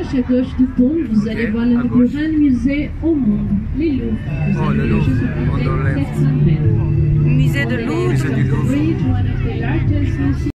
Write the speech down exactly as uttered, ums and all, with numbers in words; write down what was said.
gauche, à gauche du pont, vous allez Ok, voir le à plus gauche. grand musée au monde, les Louvres. Vous Oh, allez le marcher Louvre, sur on peut-être enlève. sept cents mètres. Musée de On est Louvre. Musée du Louvre. bridge, one of the largest